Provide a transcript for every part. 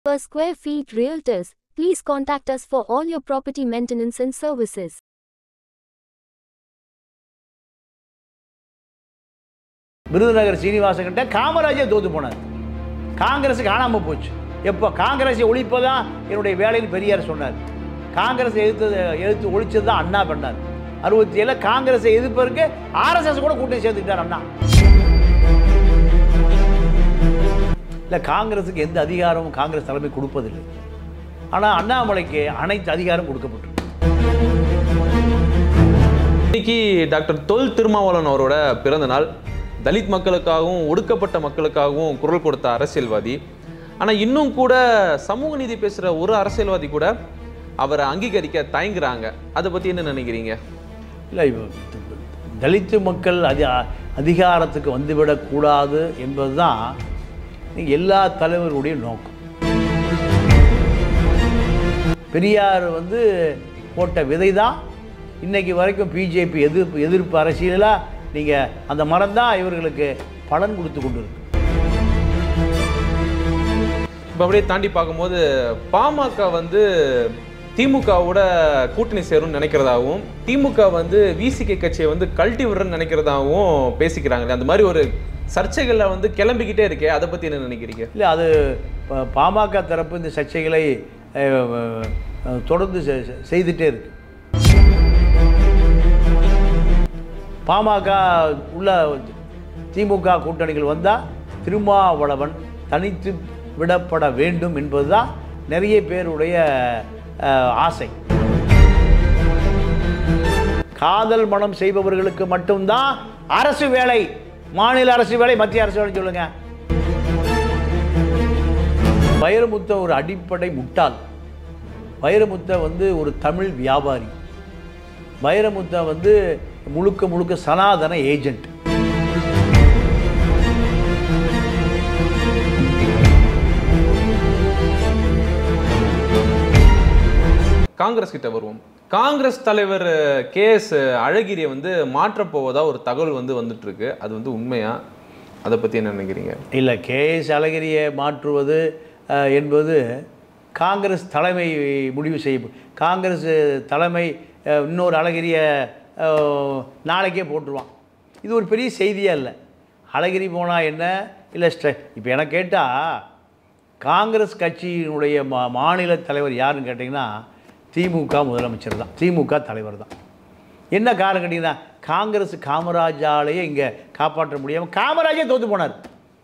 per square feet realtors. Please contact us for all your property maintenance and services. Virudhunagar Srinivasan கிட்ட காமராஜே தோத்து போனார். காங்கிரஸ் காணாம போச்சு. எப்போ காங்கிரஸை ஒழிப்பதான் என்னுடைய வேலைன்னு பெரியார் சொன்னார். காங்கிரஸ் எதிர்த்து ஒழிச்சது தான் அண்ணா பண்ணார். 67 காங்கிரஸை எதிர்ப்பதற்கு ஆர்எஸ்எஸ் கூட கூட்டணி சேர்த்துக்கிட்டார் அண்ணா. இல்லை, காங்கிரஸுக்கு எந்த அதிகாரமும் காங்கிரஸ் தலைமை கொடுப்பதில்லை. ஆனால் அண்ணாமலைக்கு அனைத்து அதிகாரம் கொடுக்கப்பட்டு. இன்னைக்கு டாக்டர் தொல் திருமாவளவன் அவரோட பிறந்த நாள். தலித் மக்களுக்காகவும் ஒடுக்கப்பட்ட மக்களுக்காகவும் குரல் கொடுத்த அரசியல்வாதி. ஆனால் இன்னும் கூட சமூக நீதி பேசுகிற ஒரு அரசியல்வாதி கூட அவரை அங்கீகரிக்க தயங்குறாங்க. அதை பற்றி என்ன நினைக்கிறீங்க? இல்லை, தலித்து மக்கள் அதிகாரத்துக்கு வந்துவிடக்கூடாது என்பது தான் எல்லா தலைவர்களுடைய நோக்கம். பெரியார் போட்ட விதை தான் இன்றைக்கி வரைக்கும் பிஜேபி எதிர்ப்பு அரசியலாக நீங்கள் அந்த மரம் தான் இவர்களுக்கு பலன் கொடுத்து கொண்டு இருக்கு. இப்போ அப்படியே தாண்டி பார்க்கும்போது பாமக திமுகவோட கூட்டணி சேரும்னு நினைக்கிறதாகவும், திமுக விசிகே கட்சியை கழட்டி விடுறன்னு நினைக்கிறதாகவும் பேசிக்கிறாங்களே. அந்த மாதிரி ஒரு சர்ச்சைகளில் கிளம்பிக்கிட்டே இருக்கே, அதை பற்றி என்ன நினைக்கிறீங்க? இல்லை, அது பாமக தரப்பு இந்த சர்ச்சைகளை தொடர்ந்து செய்துட்டே இருக்கு. பாமக உள்ள திமுக கூட்டணிகள் வந்தால் திருமாவளவன் தனித்து விடப்பட வேண்டும் என்பதுதான் நிறைய பேருடைய ஆசை. காதல் மனம் செய்பவர்களுக்கு மட்டும்தான் அரசு வேலை, மாநில அரசு வேலை, மத்திய அரசு வேலை சொல்லுங்க. வைரமுத்த ஒரு அடிப்படை முட்டாள். வைரமுத்த ஒரு தமிழ் வியாபாரி. வைரமுத்த முழுக்க முழுக்க சனாதன ஏஜென்ட். காங்கிரஸ் கிட்ட வருவோம். காங்கிரஸ் தலைவர் KS அழகிரியை மாற்றப்போவதா ஒரு தகவல் வந்துட்டு இருக்கு. அது உண்மையா? அதை பற்றி என்ன நினைக்கிறீங்க? இல்லை, KS அழகிரியை மாற்றுவது என்பது காங்கிரஸ் தலைமை முடிவு செய்யும். காங்கிரஸ் தலைமை இன்னொரு அழகிரியை நாளைக்கே போட்டுருவான். இது ஒரு பெரிய செய்தியாக இல்லை. அழகிரி போனால் என்ன, இல்லை இப்போ எனக்கு கேட்டால் காங்கிரஸ் கட்சியினுடைய மாநில தலைவர் யாருன்னு கேட்டிங்கன்னா திமுக முதலமைச்சர் தான், திமுக தலைவர் தான். என்ன காரணம் கேட்டிங்கன்னா, காங்கிரஸ் காமராஜாலேயே இங்கே காப்பாற்ற முடியாமல் காமராஜே தோற்று போனார்.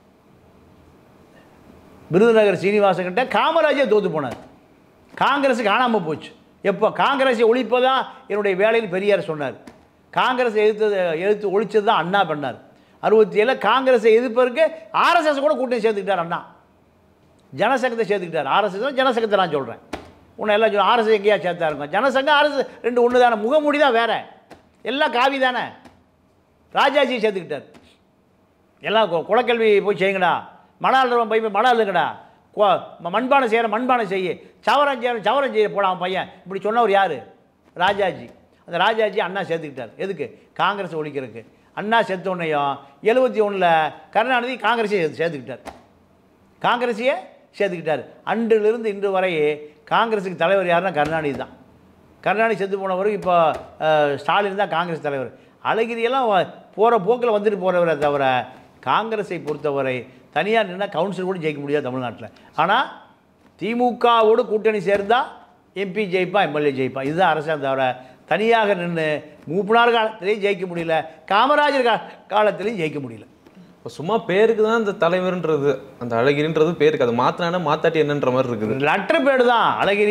விருதுநகர் சீனிவாசன் கிட்ட காமராஜே தோற்று போனார். காங்கிரஸ் காணாமல் போச்சு. எப்போ காங்கிரஸை ஒழிப்பதான் என்னுடைய வேலைன்னு பெரியார் சொன்னார். காங்கிரஸை எதிர்த்து ஒழிச்சது தான் அண்ணா பண்ணார். 67 காங்கிரஸை எதிர்ப்பதற்கு ஆர்எஸ்எஸ் கூட கூட்டணி சேர்த்துக்கிட்டார் அண்ணா. ஜனசங்கத்தை சேர்த்துக்கிட்டார். ஆர்எஸ்எஸ் ஜனசங்கத்தை நான் சொல்கிறேன். உன்னை எல்லாம் சொல்ல ஆர்எஸ்எஸ் எங்கேயா சேர்த்தா இருக்கும். ஜனசங்கம் ஆர்எஸ்எஸ் ரெண்டு ஒன்று தானே, முகமூடி தான் வேறு, எல்லாம் காவி தானே. ராஜாஜியை சேர்த்துக்கிட்டார். எல்லாம் குலக்கல்வி போய் செய்யுங்கடா, மணால் போய் மணாலுங்கடா, மண்பானை செய்கிற மண்பானை செய்ய, சவரம் செய்கிற சவரம் செய்ய போட அவன் பையன். இப்படி சொன்னவர் யார்? ராஜாஜி. அந்த ராஜாஜி அண்ணா சேர்த்துக்கிட்டார். எதுக்கு? காங்கிரஸ் ஒழிக்கிறதுக்கு. அண்ணா செத்தோன்னையும் 71 கருணாநிதி காங்கிரஸையே சேர்த்துக்கிட்டார். காங்கிரஸையே சேர்த்துக்கிட்டார். அன்றிலிருந்து இன்று வரை காங்கிரஸுக்கு தலைவர் யாருன்னா கருணாநிதி தான். கருணாநிதி செத்து போனவரும் இப்போ ஸ்டாலின் தான் காங்கிரஸ் தலைவர். அழகிரியெல்லாம் போகிற போக்கில் வந்துட்டு போகிறவரை தவிர காங்கிரஸை பொறுத்தவரை தனியாக நின்னா கவுன்சில் கூட ஜெயிக்க முடியாது தமிழ்நாட்டில். ஆனால் திமுகவோடு கூட்டணி சேர்ந்தால் MP ஜெயிப்பா, MLA ஜெயிப்பா. இதுதான் அரசாங்கம் தவிர தனியாக நின்று மூப்பனார் காலத்திலையும் ஜெயிக்க முடியல, காமராஜர் காலத்திலையும் ஜெயிக்க முடியல. இப்போ சும்மா பேருக்கு தான் இந்த தலைவர்ன்றது, அந்த அழகிரின்றது பேருக்கு. அது மாற்றினா மாத்தாட்டி என்னன்ற மாதிரி இருக்குது. லெட்டர் பேடு தான்.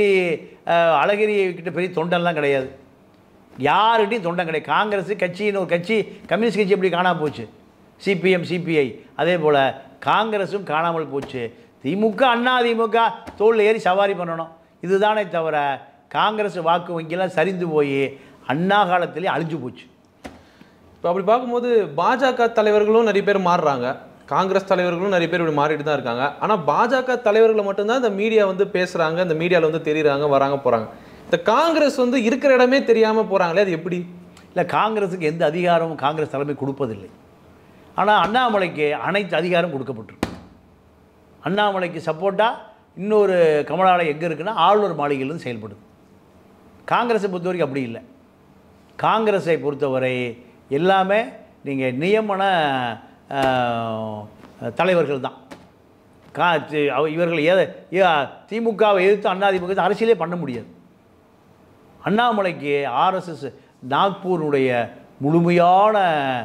அழகிரி கிட்ட பெரிய தொண்டெல்லாம் கிடையாது, யாருக்கிட்டையும் தொண்டன் கிடையாது. காங்கிரஸ் கட்சின்னு ஒரு கட்சி, கம்யூனிஸ்ட் கட்சி எப்படி காணாமல் போச்சு, CPM CPI, அதே போல் காங்கிரஸும் காணாமல் போச்சு. திமுக அதிமுக தோளில் ஏறி சவாரி பண்ணணும். இதுதானே தவிர காங்கிரஸ் வாக்கு வங்கியெல்லாம் சரிந்து போய் அண்ணா காலத்திலே அழிஞ்சு போச்சு. இப்போ அப்படி பார்க்கும்போது பாஜக தலைவர்களும் நிறைய பேர் மாறுறாங்க, காங்கிரஸ் தலைவர்களும் நிறைய பேர் இப்படி மாறிட்டு தான் இருக்காங்க. ஆனால் பாஜக தலைவர்களை மட்டும்தான் இந்த மீடியா பேசுகிறாங்க, இந்த மீடியாவில் தெரியுறாங்க, வராங்க, போகிறாங்க. இந்த காங்கிரஸ் இருக்கிற இடமே தெரியாமல் போகிறாங்களே, அது எப்படி? இல்லை, காங்கிரஸுக்கு எந்த அதிகாரமும் காங்கிரஸ் தலைமை கொடுப்பதில்லை. ஆனால் அண்ணாமலைக்கு அனைத்து அதிகாரம் கொடுக்கப்பட்டிருக்கு. அண்ணாமலைக்கு சப்போர்ட்டாக இன்னொரு கமலாலயம் எங்கே இருக்குன்னா ஆளுநர் மாளிகையிலேருந்து செயல்படுது. காங்கிரஸை பொறுத்த வரைக்கும் அப்படி இல்லை. காங்கிரஸை பொறுத்தவரை எல்லாமே நீங்கள் நியமன தலைவர்கள் தான். இவர்கள் திமுகவை எதிர்த்து அதிமுக அரசியலே பண்ண முடியாது. அண்ணாமலைக்கு ஆர்எஸ்எஸ் நாக்பூருடைய முழுமையான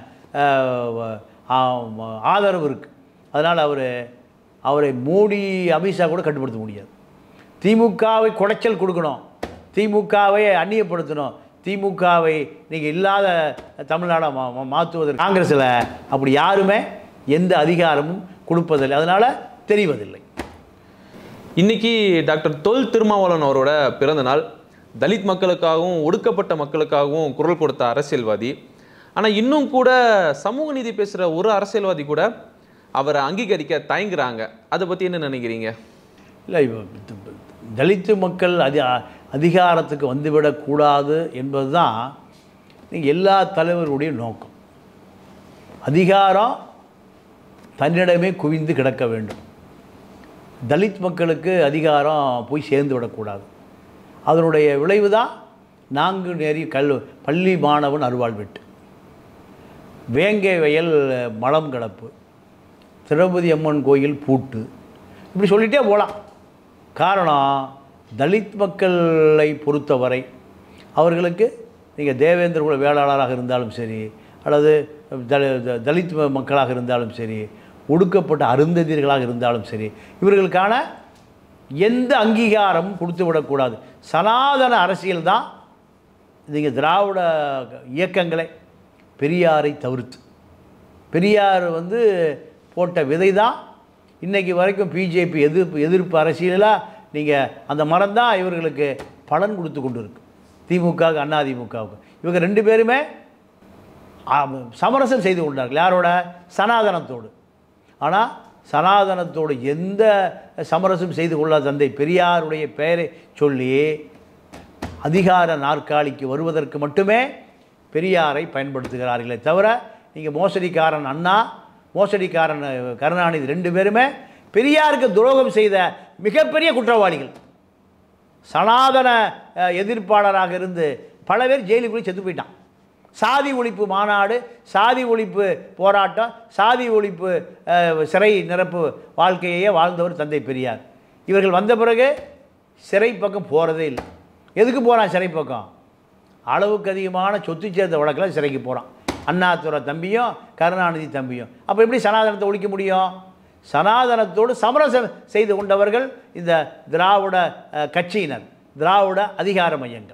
ஆதரவு இருக்குது. அதனால் அவரை மோடி அமித்ஷா கூட கட்டுப்படுத்த முடியாது. திமுகவை குடைச்சல் கொடுக்கணும், திமுகவை அந்நியப்படுத்தணும், திமுகவை நீங்கள் இல்லாத தமிழ்நாடை மாற்றுவதற்கு காங்கிரஸில் அப்படி யாருமே எந்த அதிகாரமும் கொடுப்பதில்லை. அதனால் தெரிவதில்லை. இன்னைக்கு டாக்டர் தொல் திருமாவளவன் அவரோட பிறந்த நாள். தலித் மக்களுக்காகவும் ஒடுக்கப்பட்ட மக்களுக்காகவும் குரல் கொடுத்த அரசியல்வாதி. ஆனால் இன்னும் கூட சமூக நீதி பேசுகிற ஒரு அரசியல்வாதி கூட அவரை அங்கீகரிக்க தயங்குறாங்க. அதை பற்றி என்ன நினைக்கிறீங்க? இல்லை, தலித்து மக்கள் அதிகாரத்துக்கு வந்துவிடக்கூடாது என்பது தான் நீங்கள் எல்லா தலைவருடைய நோக்கம். அதிகாரம் தன்னிடமே குவிந்து கிடக்க வேண்டும். தலித் மக்களுக்கு அதிகாரம் போய் சேர்ந்து விடக்கூடாது. அதனுடைய விளைவு தான் நான்கு நேரி பள்ளி மாணவன் அருவாள் வெட்டு, வேங்கை வயல் மலம் கடப்பு, திரௌபதி அம்மன் கோயில் பூட்டு, இப்படி சொல்லிகிட்டே போகலாம். காரணம், தலித் மக்களை பொறுத்தவரை அவர்களுக்கு நீங்கள் தேவேந்திர குல வேளாளராக இருந்தாலும் சரி, அல்லது தலித் மக்களாக இருந்தாலும் சரி, ஒடுக்கப்பட்ட அருந்ததியர்களாக இருந்தாலும் சரி, இவர்களுக்கான எந்த அங்கீகாரமும் கொடுத்து விடக்கூடாது. சனாதன அரசியல் தான் நீங்கள் திராவிட இயக்கங்களே, பெரியாரை தவிர்த்து. பெரியார் போட்ட விதை தான் இன்றைக்கி வரைக்கும் பிஜேபி எதிர்ப்பு அரசியலாக நீங்கள் அந்த மரம் தான் இவர்களுக்கு பலன் கொடுத்து கொண்டு இருக்கு. திமுகவுக்கு அதிமுகவுக்கு இவங்க ரெண்டு பேருமே சமரசம் செய்து கொண்டார்கள். யாரோட? சனாதனத்தோடு. ஆனால் சனாதனத்தோடு எந்த சமரசம் செய்து கொள்ளாத தந்தை பெரியாருடைய பெயரை சொல்லி அதிகார நாற்காலிக்கு வருவதற்கு மட்டுமே பெரியாரை பயன்படுத்துகிறார்களே தவிர, நீங்கள் மோசடிக்காரன் அண்ணா, மோசடிக்காரன் கருணாநிதி ரெண்டு பேருமே பெரியாருக்கு துரோகம் செய்த மிகப்பெரிய குற்றவாளிகள். சனாதன எதிர்ப்பாளராக இருந்து பல பேர் ஜெயிலுக்குள்ளே செத்து போயிட்டான். சாதி ஒழிப்பு மாநாடு, சாதி ஒழிப்பு போராட்டம், சாதி ஒழிப்பு சிறை நிரப்பு வாழ்க்கையே வாழ்ந்தவர் தந்தை பெரியார். இவர்கள் வந்த பிறகு சிறை பக்கம் போகிறதே இல்லை. எதுக்கு போகிறான் சிறை பக்கம்? அளவுக்கு அதிகமான சொத்து சேர்ந்த வழக்கில் சிறைக்கு போகிறான். அண்ணாதுரை தம்பியும் கருணாநிதி தம்பியும். அப்போ எப்படி சனாதனத்தை ஒழிக்க முடியும்? சனாதனத்தோடு சமரசம் செய்து கொண்டவர்கள் இந்த திராவிட கட்சியினர், திராவிட அதிகார மையங்கள்.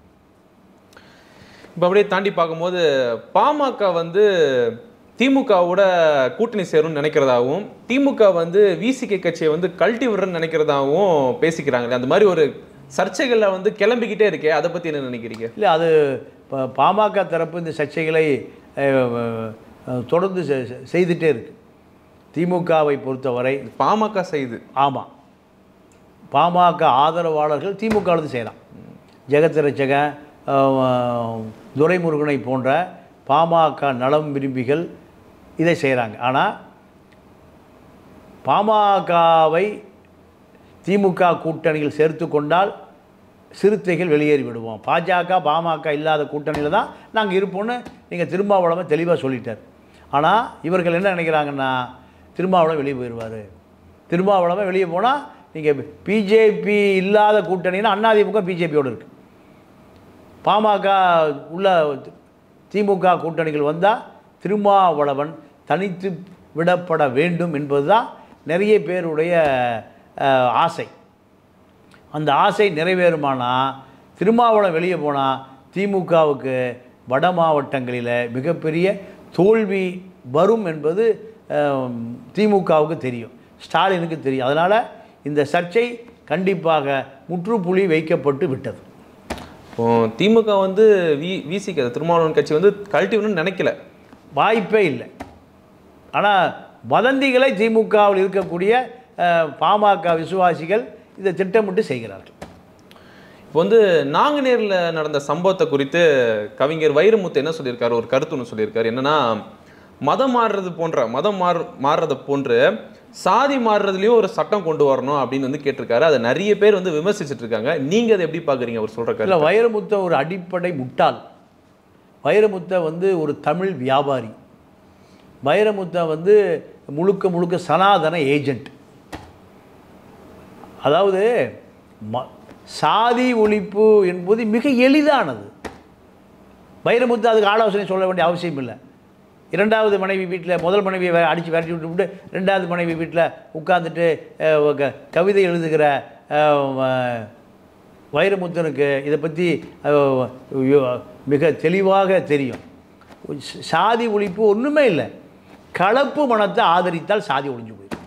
இப்போ அப்படியே தாண்டி பார்க்கும்போது பாமக திமுகவோட கூட்டணி சேரும்னு நினைக்கிறதாகவும், திமுக விசிகே கட்சியை கழட்டி விடுறன்னு நினைக்கிறதாகவும் பேசிக்கிறாங்களே, அந்த மாதிரி ஒரு சர்ச்சைகளில் கிளம்பிக்கிட்டே இருக்கே, அதை பற்றி என்ன நினைக்கிறீங்க? இல்லை, அது பாமக தரப்பு இந்த சர்ச்சைகளை தொடர்ந்து செய்துகிட்டே இருக்கு. திமுகவை பொறுத்தவரை பாமக செய்து, ஆமாம், பாமக ஆதரவாளர்கள் திமுகவிலிருந்து செய்யலாம். ஜெகத்ரட்சகன், துரைமுருகனை போன்ற பாமக நலம் விரும்பிகள் இதை செய்கிறாங்க. ஆனால் பாமகவை திமுக கூட்டணியில் சேர்த்து கொண்டால் சிறுத்தைகள் வெளியேறி விடுவோம். பாஜக பாமக இல்லாத கூட்டணியில் தான் நாங்கள் இருப்போம்னு நீங்கள் திருமாவளவன் தெளிவாக சொல்லிட்டார். ஆனால் இவர்கள் என்ன நினைக்கிறாங்கன்னா, திருமாவளவன் வெளியே போயிடுவார், திருமாவளவன் வெளியே போனால் நீங்கள் பிஜேபி இல்லாத கூட்டணின்னா அதிமுக பிஜேபியோடு இருக்குது, பாமக உள்ள திமுக கூட்டணிகள் வந்தால் திருமாவளவன் தனித்து விடப்பட வேண்டும் என்பது தான் நிறைய பேருடைய ஆசை. அந்த ஆசை நிறைவேறுமானால், திருமாவளவன் வெளியே போனால் திமுகவுக்கு வட மாவட்டங்களில் மிகப்பெரிய தோல்வி வரும் என்பது திமுகவுக்கு தெரியும், ஸ்டாலினுக்கு தெரியும். அதனால் இந்த சர்ச்சை கண்டிப்பாக முற்றுப்புள்ளி வைக்கப்பட்டு விட்டது. இப்போ திமுக விசிக திருமாவளவன் கட்சி கழட்டி விடணும்னு நினைக்கல, வாய்ப்பே இல்லை. ஆனால் வதந்திகளை திமுகவில் இருக்கக்கூடிய பாமக விசுவாசிகள் இதை திட்டமிட்டு செய்கிறார்கள். இப்போ நாங்குநேரில் நடந்த சம்பவத்தை குறித்து கவிஞர் வைரமுத்து என்ன சொல்லியிருக்காரு, ஒரு கருத்து ஒன்று சொல்லியிருக்காரு. என்னன்னா, மதம் மாறுறது போன்ற மாறுறதை போன்று சாதி மாறுறதுலயும் ஒரு சட்டம் கொண்டு வரணும் அப்படின்னு வந்து கேட்டிருக்காரு. அதை நிறைய பேர் வந்து விமர்சிச்சுட்டு இருக்காங்க. நீங்க அதை எப்படி பாக்குறீங்க? அவர் சொல்ற இல்ல, வைரமுத்த ஒரு அடிப்படை முட்டாள். வைரமுத்த வந்து ஒரு தமிழ் வியாபாரி. வைரமுத்த வந்து முழுக்க முழுக்க சனாதன ஏஜென்ட். அதாவது சாதி ஒழிப்பு என்பது மிக எளிதானது. வைரமுத்து அதுக்கு ஆலோசனை சொல்ல வேண்டிய அவசியம் இல்லை. இரண்டாவது மனைவி வீட்டில் முதல் மனைவியை அடித்து விரட்டி விட்டு ரெண்டாவது மனைவி வீட்டில் உட்காந்துட்டு கவிதை எழுதுகிற வைரமுத்தனுக்கு இதை பற்றி மிக தெளிவாக தெரியும். சாதி ஒழிப்பு ஒன்றுமே இல்லை. கலப்பு மனத்தை ஆதரித்தால் சாதி ஒழிஞ்சு போயிடும்.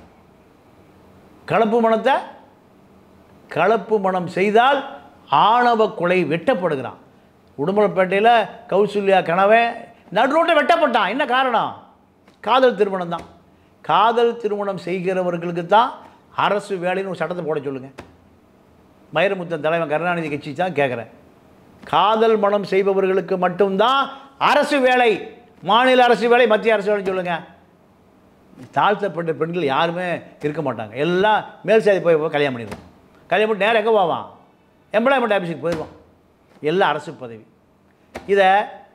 கலப்பு மனம் செய்தால் ஆணவ கொலை வெட்டப்படுகிறான். உடுமலைப்பேட்டையில் கௌசல்யா கணவன் நடுரோட்டை வெட்டப்பட்டான். என்ன காரணம்? காதல் திருமணம் தான். காதல் திருமணம் செய்கிறவர்களுக்கு தான் அரசு வேலைன்னு ஒரு சட்டத்தை போட சொல்லுங்கள். வைரமுத்தன் தலைவன் கருணாநிதி கட்சி தான் கேட்குறேன். காதல் மனம் செய்பவர்களுக்கு மட்டும்தான் அரசு வேலை, மாநில அரசு வேலை, மத்திய அரசு வேலைன்னு சொல்லுங்கள். தாழ்த்தப்பட்ட பெண்கள் யாருமே இருக்க மாட்டாங்க. எல்லாம் மேல் சாதி போய் கல்யாணம் பண்ணிடுவான். கல்யாணம் பண்ணி நேரம் எங்கே போவான்? எம்ப்ளாய்மெண்ட் ஆஃபீஸுக்கு போயிடுவான். எல்லாம் அரசு பதவி. இதை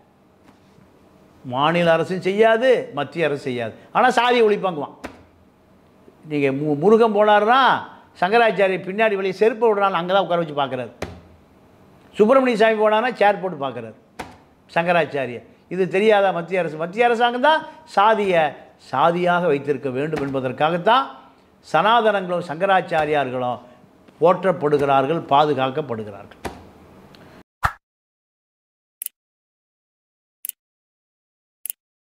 மாநில அரசும் செய்யாது, மத்திய அரசு செய்யாது. ஆனால் சாதி ஒழிப்பாங்குவான். நீங்கள் முருகன் போனார்னா சங்கராச்சாரிய பின்னாடி வெளியே செருப்பு விடுறான்னு அங்கே தான் உட்கார வச்சு பார்க்குறாரு. சுப்பிரமணிய சாமி போனார்னா சேர் போட்டு பார்க்குறாரு சங்கராச்சாரிய. இது தெரியாத மத்திய அரசு? மத்திய அரசாங்கம் தான் சாதியாக வைத்திருக்க வேண்டும் என்பதற்காகத்தான் சனாதனங்களும் சங்கராச்சாரியார்களும் போற்றப்படுகிறார்கள், பாதுகாக்கப்படுகிறார்கள்.